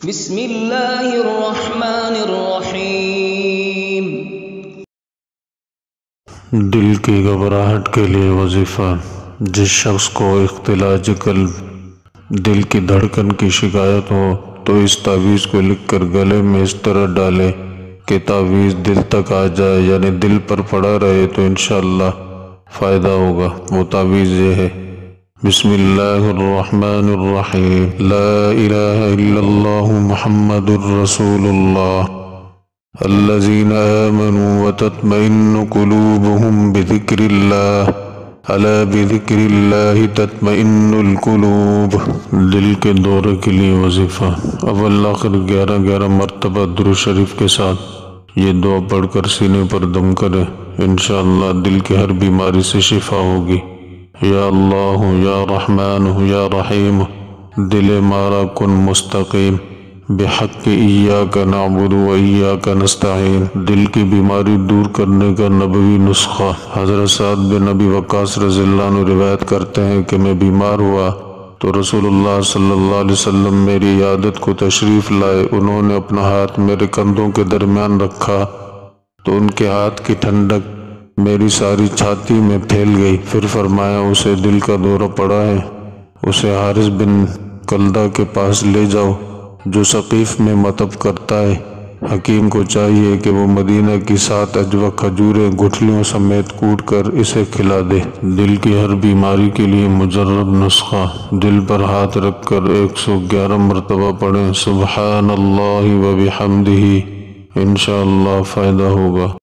بسم اللہ الرحمن الرحیم۔ دل کی گھبراہٹ کے لیے وظیفہ۔ جس شخص کو اختلاج قلب، دل کی دھڑکن کی شکایت ہو تو اس تعویذ کو لکھ کر گلے میں اس طرح ڈالے کہ تعویذ دل تک آ جائے، یعنی دل پر پڑا رہے تو انشاءاللہ فائدہ ہوگا۔ وہ تعویذ یہ ہے: بسم اللہ الرحمن الرحیم، لا الہ الا اللہ محمد الرسول اللہ، الذین آمنوا وتطمئن قلوبهم بذکر اللہ، الا بذکر اللہ تطمئن القلوب۔ دل کے دورے کے لیے وظیفہ۔ اول آخر 11 مرتبہ درود شریف کے ساتھ یہ دعا پڑھ کر سینے پر دم کرے، انشاءاللہ دل کی ہر بیماری سے شفا ہوگی۔ یا اللہ یا رحمان یا رحیم، دل مارا کن مستقیم، بحق ایاک نعبد و ایاک نستعین۔ دل کی بیماری دور کرنے کا نبوی نسخہ۔ حضرت سعد بن ابی وقاص رضی اللہ عنہ روایت کرتے ہیں کہ میں بیمار ہوا تو رسول اللہ صلی اللہ علیہ وسلم میری عیادت کو تشریف لائے۔ انہوں نے اپنا ہاتھ میرے کندھوں کے درمیان رکھا تو ان کے ہاتھ کی ٹھنڈک میری ساری چھاتی میں پھیل گئی۔ پھر فرمایا، اسے دل کا دورہ پڑا ہے، اسے حارث بن کلدہ کے پاس لے جاؤ جو ثقیف میں مطب کرتا ہے۔ حکیم کو چاہیے کہ وہ مدینہ کی 7 عجوہ کھجوریں گٹھلیوں سمیت کوٹ کر اسے کھلا دے۔ دل کی ہر بیماری کے لیے مجرب نسخہ۔ دل پر ہاتھ رکھ کر 111 مرتبہ پڑھیں، سبحان اللہ و بحمدہ، انشاءاللہ فائدہ ہوگا۔